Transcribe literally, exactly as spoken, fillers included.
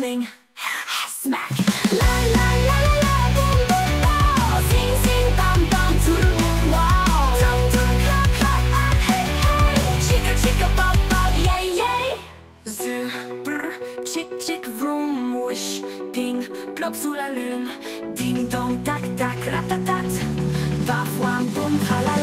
bling, smack. La la la la la, boom boom boom. Sing sing bam bam, toodle boom wow. Tum tum clap clap, ah hey hey. Chicka chicka bop bop, yay yay. Z brr, chick chick vroom, wish, ping, plop sous la lune. Ding dong tac tac, ratatat. Paf wam boum tralala.